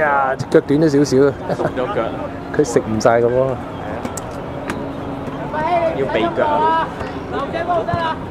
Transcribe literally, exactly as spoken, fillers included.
呀，隻腳短咗少少啊！ 縮咗腳， 佢食唔晒嘅喎。 要避腳啊！ 留這波得啦。